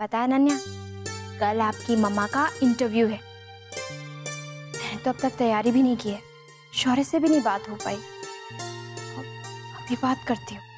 पता है नन्या, कल आपकी मम्मा का इंटरव्यू है। मैंने तो अब तक तैयारी भी नहीं की है, शौर्य से भी नहीं बात हो पाई। अभी बात करती हूँ।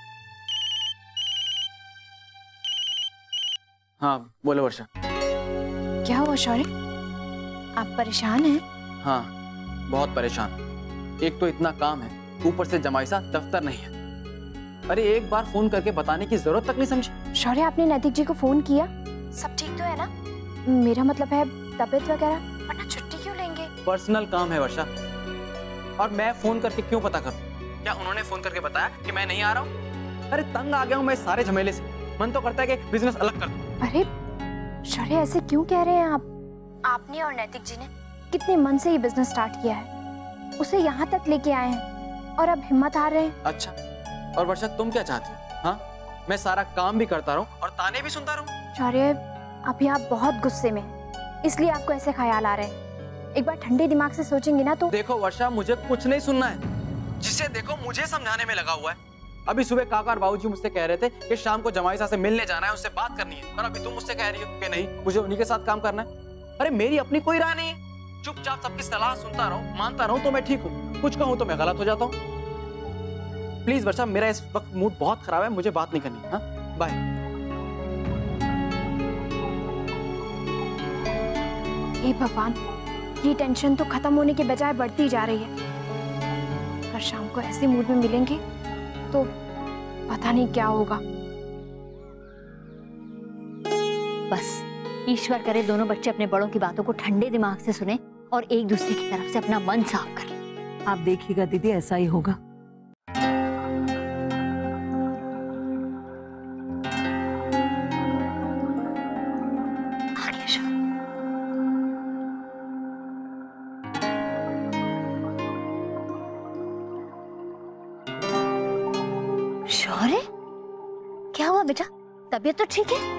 हाँ बोलो वर्षा। क्या हुआ शौर्य, आप परेशान हैं? हाँ बहुत परेशान। एक तो इतना काम है, ऊपर से जमाई सा दफ्तर नहीं है। अरे एक बार फोन करके बताने की जरूरत तक नहीं समझी। शौर्य आपने नैतिक जी को फोन किया? सब ठीक तो है ना? मेरा मतलब है तबीयत वगैरह, वरना छुट्टी क्यों लेंगे? पर्सनल काम है वर्षा, और मैं फोन करके क्यों पता करूं? क्या उन्होंने फोन करके बताया कि मैं नहीं आ रहा हूँ? अरे तंग आ गया हूँ मैं इस सारे झमेले से। मन तो करता है कि बिजनेस अलग कर दूं। अरे शौर्य ऐसे क्यों कह रहे हैं आप? आपने और नैतिक जी ने कितने मन से ये बिजनेस स्टार्ट किया है, उसे यहाँ तक लेके आए हैं और अब हिम्मत हार रहे हैं। अच्छा और वर्षा तुम क्या चाहती हो? हाँ मैं सारा काम भी करता रहूं और ताने भी सुनता रहूं? शौर्य अभी आप बहुत गुस्से में हैं, इसलिए आपको ऐसे ख्याल आ रहे हैं। एक बार ठंडे दिमाग से सोचेंगे ना तो। देखो वर्षा, मुझे कुछ नहीं सुनना है। जिसे देखो मुझे समझाने में लगा हुआ है। अभी सुबह काका और बाबूजी मुझसे कह रहे थे कि शाम को जमाई साहब से मिलने जाना है, उससे बात करनी है, और अभी तुम मुझसे कह रही हो कि नहीं मुझे उन्हीं के साथ काम करना है। अरे मेरी अपनी कोई राय नहीं है। चुपचाप सबकी सलाह सुनता रहूं, मानता रहूं तो मैं ठीक हूँ, कुछ कहूँ तो मैं गलत हो जाता हूँ। प्लीज वर्षा, मेरा इस वक्त मूड बहुत खराब है, मुझे बात नहीं करनी। हाँ बाय। हे भगवान, ये टेंशन तो खत्म होने के बजाय बढ़ती जा रही है। अगर शाम को ऐसे मूड में मिलेंगे तो पता नहीं क्या होगा। बस ईश्वर करे दोनों बच्चे अपने बड़ों की बातों को ठंडे दिमाग से सुने और एक दूसरे की तरफ से अपना मन साफ करें। आप देखिएगा दीदी, ऐसा ही होगा। शौर्य, क्या हुआ बेटा? तबीयत तो ठीक है?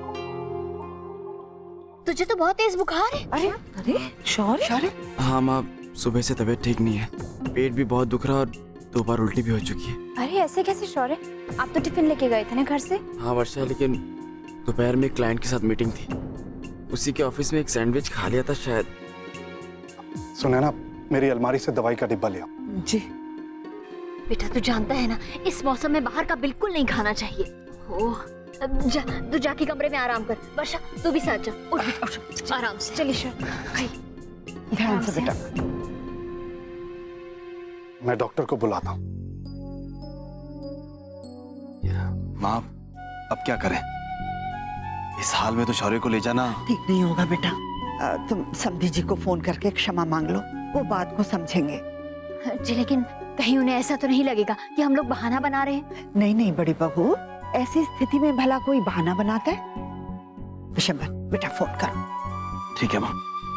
तुझे तो बहुत तेज बुखार है। अरे अरे शौर्य। हाँ माँ, सुबह से तबीयत ठीक नहीं है, पेट भी बहुत दुख रहा और 2 बार उल्टी भी हो चुकी है। अरे ऐसे कैसे शौर्य, आप तो टिफिन लेके गए थे ना घर से? हाँ वर्षा, लेकिन दोपहर में एक क्लाइंट के साथ मीटिंग थी, उसी के ऑफिस में एक सैंडविच खा लिया था शायद। सुने ना, मेरी अलमारी से दवाई का डिब्बा लिया। जी बेटा तू जानता है ना, इस मौसम में बाहर का बिल्कुल नहीं खाना चाहिए। ओह तू जाके कमरे में आराम कर। वर्षा तू भी साथ जा, उठ आराम से। चलिए शौर्य, ध्यान से बेटा। मैं डॉक्टर को बुलाता हूँ। माँ अब क्या करें? इस हाल में तो शौर्य को ले जाना ठीक नहीं होगा बेटा। तुम समधी जी को फोन करके क्षमा मांग लो, वो बात को समझेंगे। जी लेकिन कहीं उन्हें ऐसा तो नहीं लगेगा कि हम लोग बहाना बना रहे हैं? नहीं नहीं बड़ी बहू, ऐसी स्थिति में भला कोई बहाना बनाता है? विशंबर बेटा फोन करो। ठीक है माँ।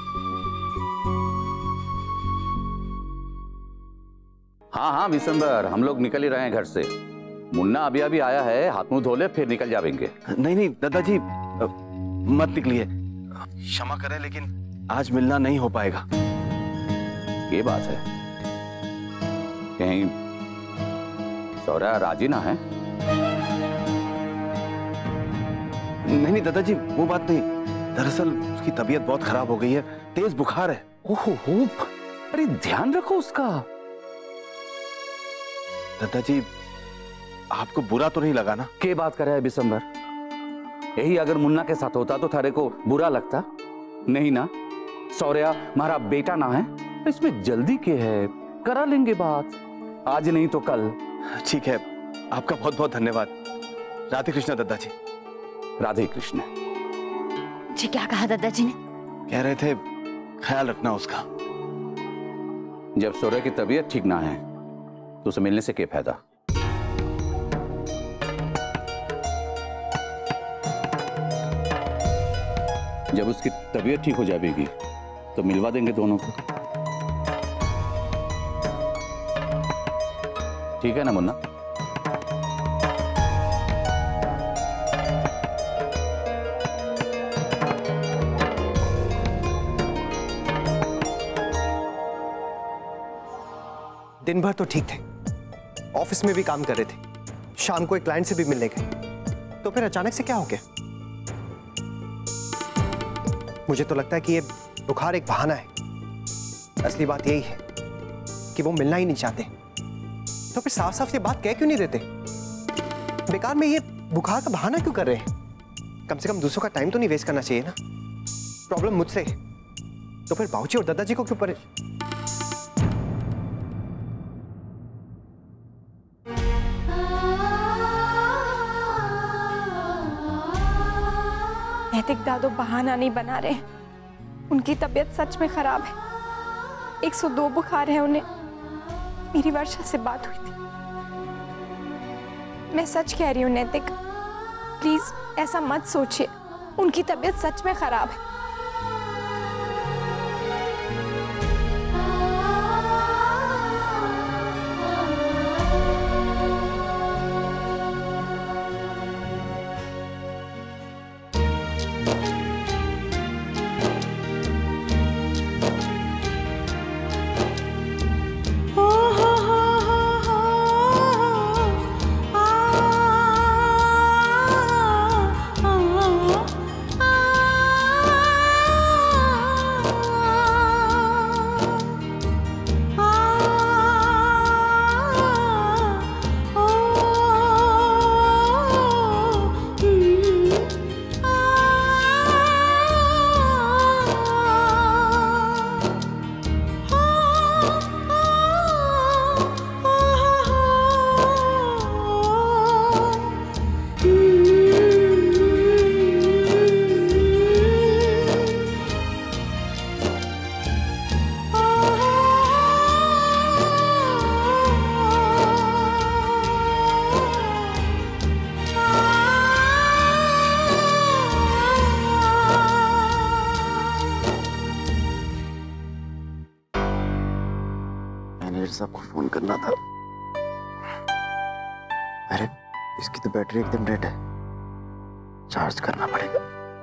हाँ हाँ विशंबर, हम लोग निकल ही रहे हैं घर से। मुन्ना अभी अभी आया है, हाथ मुंह धो ले फिर निकल जाएंगे। नहीं नहीं दादाजी, मत निकलिए। क्षमा करें लेकिन आज मिलना नहीं हो पाएगा। ये बात है, कहीं शौर्य राजी ना है? नहीं नहीं दादाजी, वो बात नहीं। दरअसल उसकी तबीयत बहुत खराब हो गई है, तेज बुखार है। ओहो, अरे ध्यान रखो उसका। दादाजी आपको बुरा तो नहीं लगा ना? क्या बात कर रहा है विशंबर? यही अगर मुन्ना के साथ होता तो थारे को बुरा लगता? नहीं ना, शौर्य हमारा बेटा ना है, इसमें जल्दी क्या है, करा लेंगे बात, आज नहीं तो कल। ठीक है, आपका बहुत बहुत धन्यवाद। राधे कृष्णा दादाजी। राधे कृष्ण। जी क्या कहा दादाजी ने? कह रहे थे ख्याल रखना उसका। जब शौर्य की तबीयत ठीक ना है तो उसे मिलने से क्या फायदा? जब उसकी तबीयत ठीक हो जाएगी तो मिलवा देंगे दोनों को। ठीक है ना मुन्ना? दिन भर तो ठीक थे, ऑफिस में भी काम कर रहे थे, शाम को एक क्लाइंट से भी मिलने गए, तो फिर अचानक से क्या हो गया? मुझे तो लगता है कि ये बुखार एक बहाना है। असली बात यही है कि वो मिलना ही नहीं चाहते। तो फिर साफ साफ ये बात कह क्यों नहीं देते? बेकार में ये बुखार का बहाना क्यों कर रहे हैं? कम से कम दूसरों का टाइम तो नहीं वेस्ट करना चाहिए ना। प्रॉब्लम मुझसे तो फिर बाबूजी और दादाजी को क्यों परेशान? नैतिक दादू बहाना नहीं बना रहे, उनकी तबीयत सच में खराब है। 102 बुखार है उन्हें। मेरी वर्षा से बात हुई थी। मैं सच कह रही हूँ नैतिक, प्लीज ऐसा मत सोचिए, उनकी तबीयत सच में खराब है। सबको फोन करना था। अरे इसकी तो बैटरी एकदम डेड है, चार्ज करना पड़ेगा।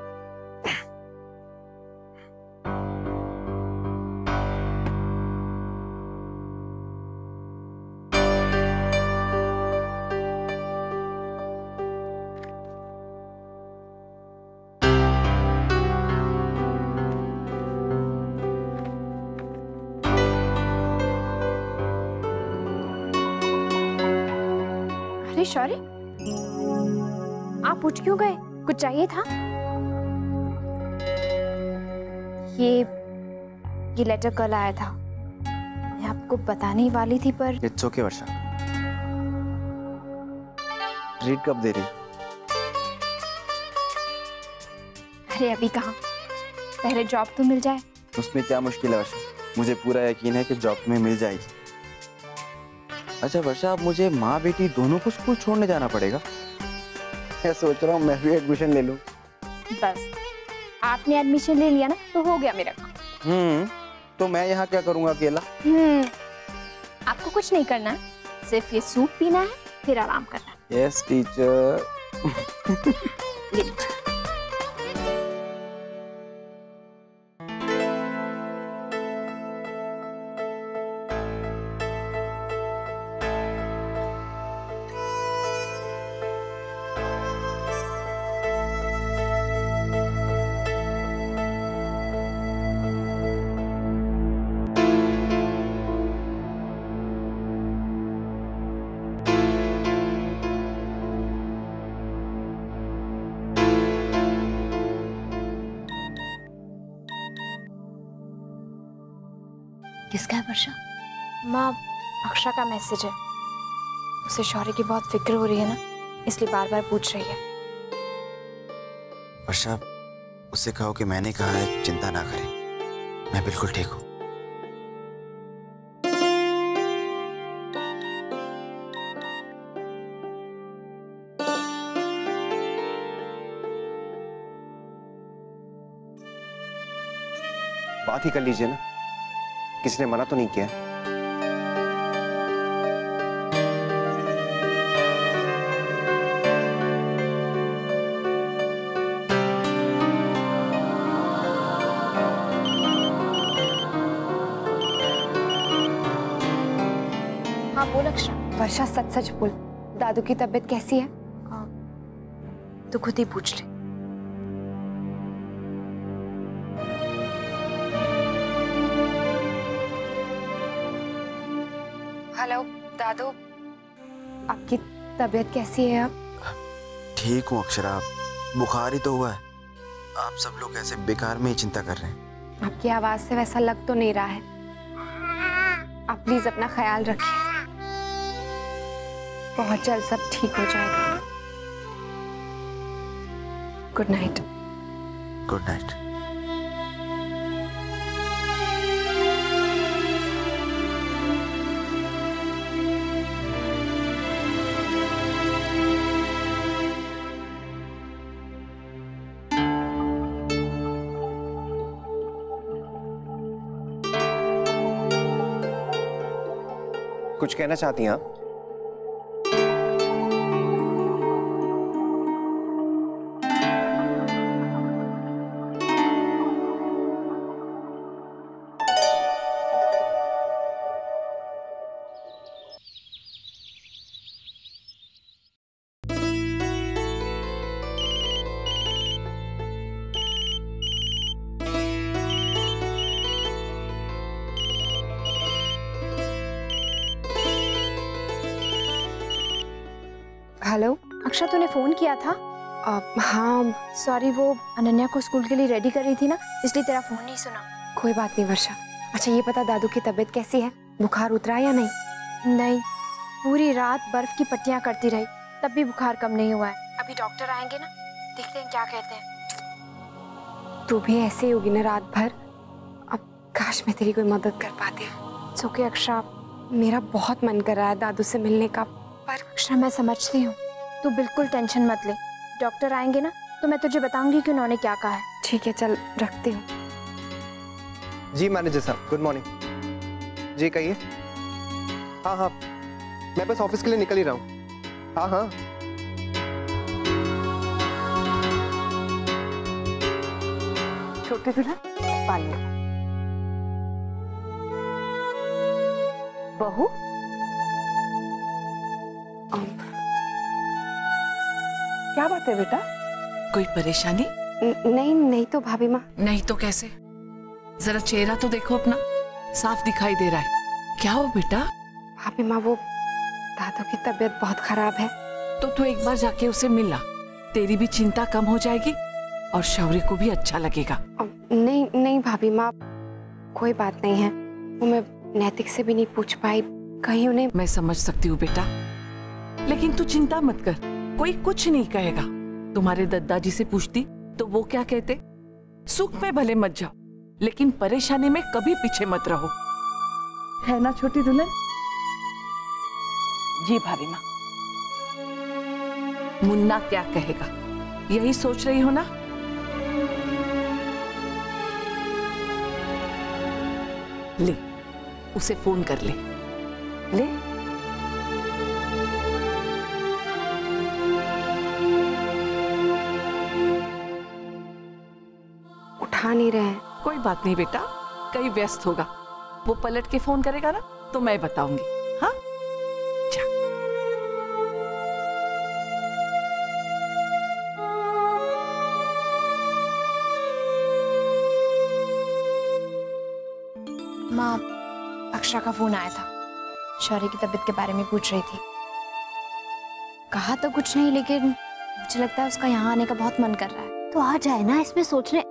शौर्य, आप उठ क्यों गए? कुछ चाहिए था? ये लेटर कल आया था, मैं आपको बताने ही वाली थी पर। इट्स ओके वर्षा, ट्रीट कब दे रही? अरे अभी कहाँ, पहले जॉब तो मिल जाए। उसमें क्या मुश्किल है वर्षा, मुझे पूरा यकीन है कि जॉब तुम्हें मिल जाएगी। अच्छा वर्षा, अब मुझे माँ बेटी दोनों को स्कूल छोड़ने जाना पड़ेगा। मैं सोच रहा हूँ मैं भी एडमिशन ले लूँ। बस आपने एडमिशन ले लिया ना तो हो गया मेरा काम। तो मैं यहाँ क्या करूँगा अकेला? आपको कुछ नहीं करना, सिर्फ ये सूप पीना है, फिर आराम करना। Yes teacher. किसका है वर्षा? माँ, अक्षा का मैसेज है। उसे शौर्य की बहुत फिक्र हो रही है ना, इसलिए बार बार पूछ रही है। वर्षा, उससे कहो कि मैंने कहा है चिंता ना करे, मैं बिल्कुल ठीक हूँ। बात ही कर लीजिए ना, किसी ने मना तो नहीं किया। हाँ बोल अक्षा। वर्षा सच सच बोल, दादू की तबीयत कैसी है? तो खुद ही पूछ ले। दादू, आपकी तबीयत कैसी है अब? ठीक हूँ अक्षरा, बुखार ही तो हुआ है। आप सब लोग ऐसे बेकार में ही चिंता कर रहे हैं। आपकी आवाज से वैसा लग तो नहीं रहा है। आप प्लीज अपना ख्याल रखिए, बहुत जल्द सब ठीक हो जाएगा। Good night. Good night. कुछ कहना चाहती हैं आप? हेलो अक्षा, तूने फोन किया था? हाँ। सॉरी, वो अनन्या को स्कूल के लिए रेडी कर रही थी ना, इसलिए तेरा फोन नहीं सुना। कोई बात नहीं वर्षा। अच्छा ये पता, दादू की तबीयत कैसी है? बुखार उतरा या नहीं? नहीं, पूरी रात बर्फ की पट्टियां करती रही, तब भी बुखार कम नहीं हुआ है। अभी डॉक्टर आएंगे ना, देखते हैं क्या कहते हैं। तू भी ऐसे ही होगी ना रात भर। अब काश मैं तेरी कोई मदद कर पाती। ओके अक्षा, मेरा बहुत मन कर रहा है दादू से मिलने का, पर अक्षा मैं समझती हूँ, तू बिल्कुल टेंशन मत ले। डॉक्टर आएंगे ना तो मैं तुझे बताऊंगी कि उन्होंने क्या कहा है। ठीक है, चल रखती हूँ। जी मैनेजर साहब, गुड मॉर्निंग। जी कहिए। हाँ हाँ, मैं बस ऑफिस के लिए निकल ही रहा हूँ। हाँ हाँ। छोटे दुल्हन, पानी। बहू, क्या बात है बेटा? कोई परेशानी? नहीं नहीं तो भाभी माँ। नहीं तो कैसे? जरा चेहरा तो देखो अपना, साफ दिखाई दे रहा है। क्या हो बेटा? भाभी माँ, वो दादू की तबीयत बहुत खराब है। तो तू एक बार जाके उसे मिला, तेरी भी चिंता कम हो जाएगी और शौर्य को भी अच्छा लगेगा। नहीं नहीं भाभी माँ, कोई बात नहीं है। वो मैं नैतिक से भी नहीं पूछ पाई, कहीं उन्हें। मैं समझ सकती हूँ बेटा, लेकिन तू चिंता मत कर, कोई कुछ नहीं कहेगा। तुम्हारे दादाजी से पूछती तो वो क्या कहते? सुख में भले मत जाओ, लेकिन परेशानी में कभी पीछे मत रहो, है ना छोटी दुल्हन? जी भाभी माँ। मुन्ना क्या कहेगा, यही सोच रही हो ना? ले, उसे फोन कर ले। ले। उठा नहीं रहे हैं। कोई बात नहीं बेटा, कहीं व्यस्त होगा। वो पलट के फोन करेगा ना तो मैं बताऊंगी। हाँ, जा। माँ, अक्षरा का फोन आया था, शौर्य की तबीयत के बारे में पूछ रही थी। कहा तो कुछ नहीं, लेकिन मुझे लगता है उसका यहाँ आने का बहुत मन कर रहा है। तो आ जाए ना, इसमें सोचने।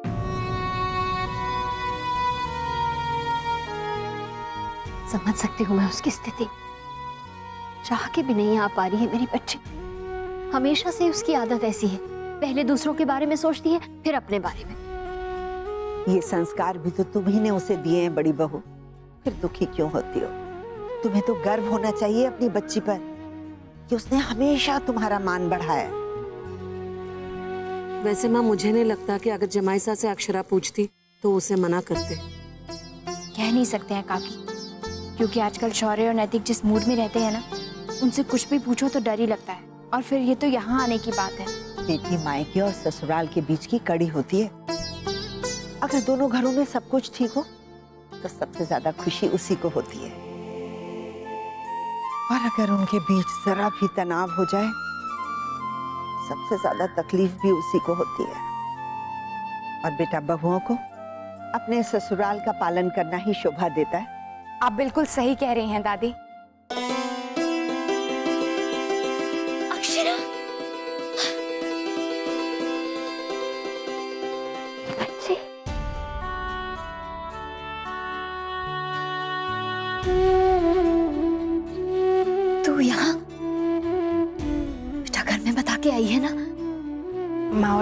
समझ सकती हूँ मैं उसकी स्थिति, चाह के भी नहीं आ पा रही है मेरी बच्ची। हमेशा से उसकी आदत ऐसी है, पहले दूसरों के बारे में सोचती है, फिर अपने बारे में। ये संस्कार भी तो तुम्ही ने उसे दिए हैं बड़ी बहू, फिर दुखी क्यों होती हो? तुम्हें तो गर्व होना चाहिए अपनी बच्ची पर कि उसने हमेशा तुम्हारा मान बढ़ाया। वैसे माँ, मुझे नहीं लगता कि अगर जमाई सास से अक्षरा पूछती तो उसे मना करते। कह नहीं सकते हैं काकी, क्योंकि आजकल शौर्य और नैतिक जिस मूड में रहते हैं ना, उनसे कुछ भी पूछो तो डर ही लगता है। और फिर ये तो यहाँ आने की बात है। बेटी मायके और ससुराल के बीच की कड़ी होती है। अगर दोनों घरों में सब कुछ ठीक हो तो सबसे ज्यादा खुशी उसी को होती है, और अगर उनके बीच जरा भी तनाव हो जाए सबसे ज्यादा तकलीफ भी उसी को होती है। और बेटा, बहुओं को अपने ससुराल का पालन करना ही शोभा देता है। आप बिल्कुल सही कह रही हैं दादी।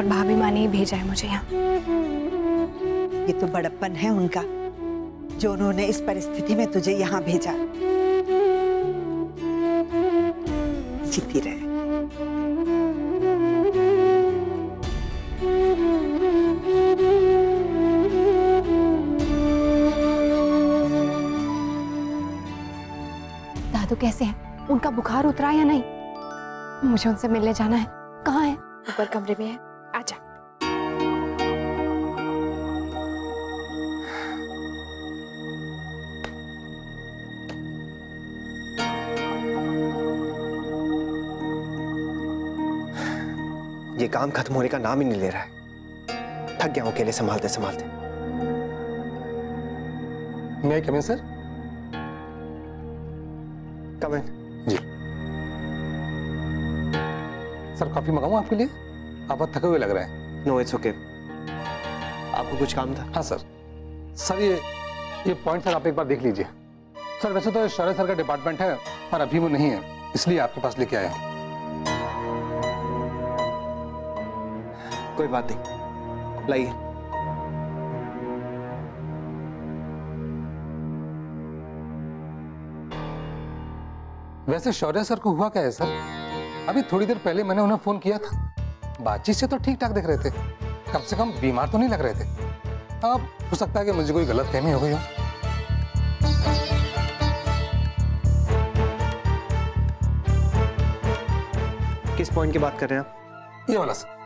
भाभी माँ ने ही भेजा है मुझे यहाँ। ये तो बड़प्पन है उनका, जो उन्होंने इस परिस्थिति में तुझे यहाँ भेजा। जीती रहे। दादू कैसे हैं? उनका बुखार उतरा या नहीं? मुझे उनसे मिलने जाना है। कहाँ है? ऊपर कमरे में है। आजा। ये काम खत्म होने का नाम ही नहीं ले रहा है। थक गया हूं अकेले संभालते संभालते। मैं come in sir? Come in. जी सर, कॉफी मंगाऊं आपके लिए? आप बहुत थके हुए लग रहे हैं। No it's okay. आपको कुछ काम था? हाँ सर। सर ये पॉइंट सर आप एक बार देख लीजिए। सर वैसे तो शौर्य सर का डिपार्टमेंट है पर अभी वो नहीं है, इसलिए आपके पास लेके आया हूं। कोई बात नहीं, लाइए। वैसे शौर्य सर को हुआ क्या है सर? अभी थोड़ी देर पहले मैंने उन्हें फोन किया था, बातचीत से तो ठीक ठाक दिख रहे थे, कम से कम बीमार तो नहीं लग रहे थे। अब हो सकता है कि मुझे कोई गलतफहमी हो गई हो। किस पॉइंट की बात कर रहे हैं आप? ये वाला सर।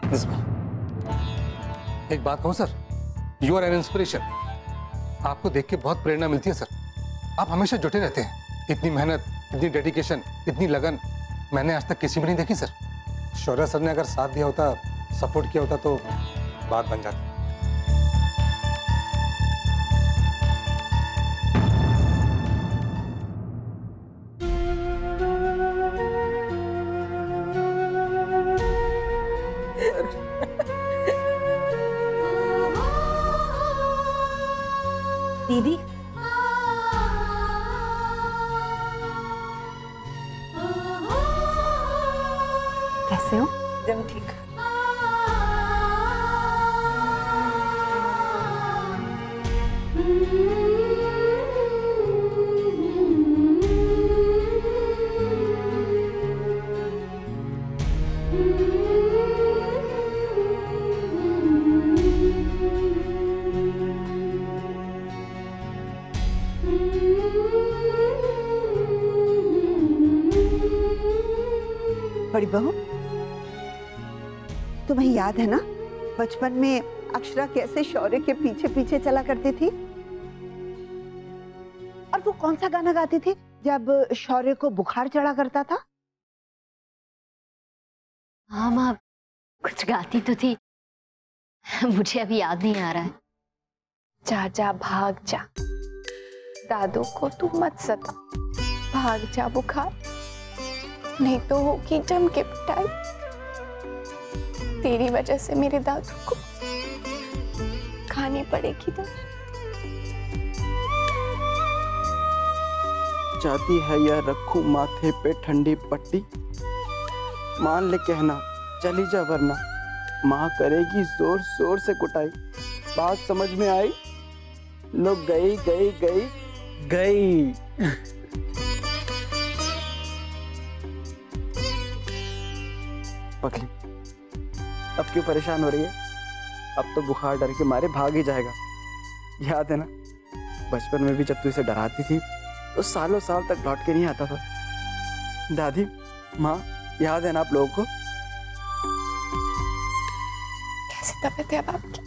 एक बात कहूं sir, you are an inspiration. आपको देख के बहुत प्रेरणा मिलती है सर। आप हमेशा जुटे रहते हैं। इतनी मेहनत, इतनी डेडिकेशन, इतनी लगन मैंने आज तक किसी में नहीं देखी सर। शौर्य सर ने अगर साथ दिया होता, सपोर्ट किया होता तो बात बन जाती। दीदी, कैसे हो? एकदम ठीक। बड़ी बहू, तुम्हें याद है ना बचपन में अक्षरा कैसे शौर्य के पीछे पीछे चला करती थी? और वो कौन सा गाना गाती थी जब शौर्य को बुखार चढ़ा करता था? हाँ माँ, कुछ गाती तो थी, मुझे अभी याद नहीं आ रहा है। जा जा भाग जा, दादू को तू मत सता, भाग जा बुखार, नहीं तो होगी जम के पिटाई। तेरी वजह से मेरे दादू को खानी पड़ेगी ना। जाती है या रखूं माथे पे ठंडी पट्टी, मान ले कहना चली जा वरना माँ करेगी जोर जोर से कुटाई। बात समझ में आई? लोग गई गई गई गई। पकड़ी, अब क्यों परेशान हो रही है? अब तो बुखार डर के मारे भाग ही जाएगा। याद है ना बचपन में भी जब तू इसे डराती थी तो सालों साल तक लौट के नहीं आता था। दादी, माँ, याद है ना आप लोगों को? कैसी तबीयत है अब आपकी?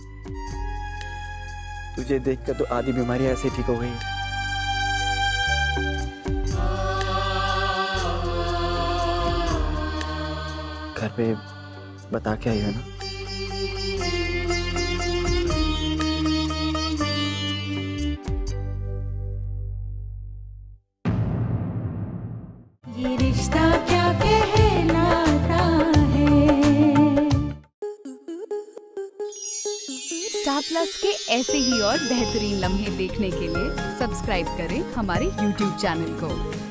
तुझे देखकर तो आधी बीमारी ऐसे ठीक हो गई। घर पे बता के आई हो ना? ये रिश्ता क्या कहलाता है। स्टार प्लस के ऐसे ही और बेहतरीन लम्हे देखने के लिए सब्सक्राइब करें हमारे YouTube चैनल को।